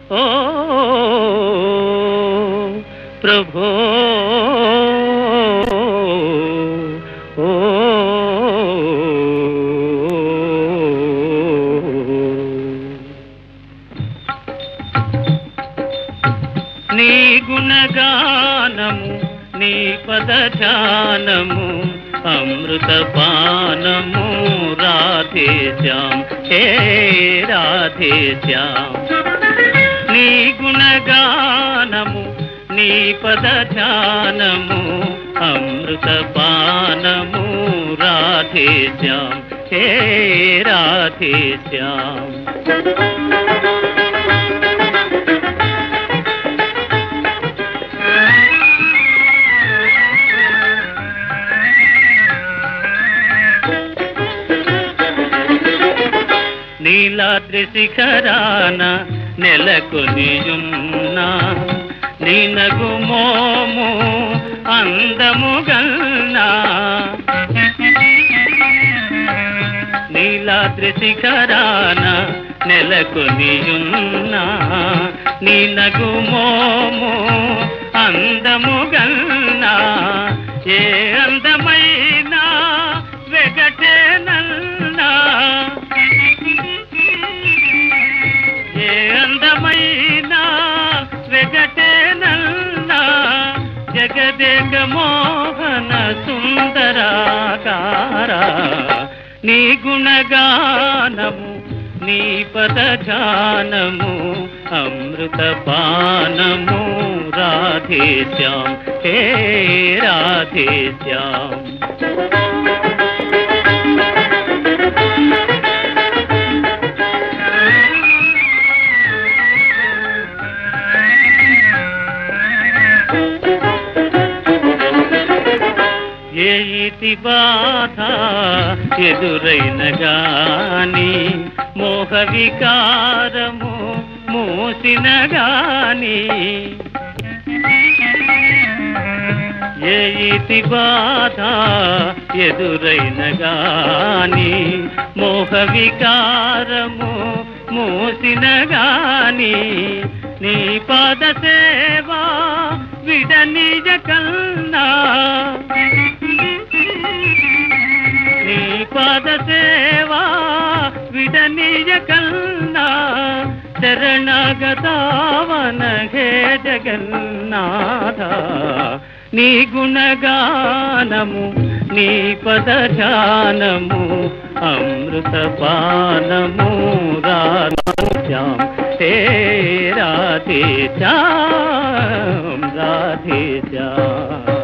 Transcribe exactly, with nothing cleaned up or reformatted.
ओ प्रभो ओ नी गुणगानमु नी पदध्यानमु अमृतपानमु राधे श्याम हे राधे श्याम नी गुणगानमु नी पदध्यानमु अमृतपानमु राधे श्याम हे राधे श्याम नीलाद्रि शिखरान नेलకొనియున్నా నీ నగుమోము అందముగల్నా నీలాద్రి శిఖరాన నెలకొనియున్నా నీ నగుమోము అందముగల్నా ఏ అందమైనా వెగటేనల్నా ఏ అందమైనా వెగటేనల్నా జగదేక మోహన సుందరాకారా నీ గుణగానము నీ పదజానము అమృతపానము రాధే శ్యామ్ హే రాధే శ్యామ్ ఏ ఇతి బాధ ఎదురైన గాని మోహ వికారము మూసిన గాని ఏ ఇతి బాధ ఎదురైన గాని మోహ వికారము మూసిన గాని నీ పాద సేవా విడనిజ కల్నా నీ పాద సేవా విడనిజ కల్నా శరణాగతావన హే జగన్నాథ నీ గుణగానము నీ పదజానము అమృతపానము రాధే శ్యామ్ హే రాధే శ్యామ్ రాధే శ్యామ్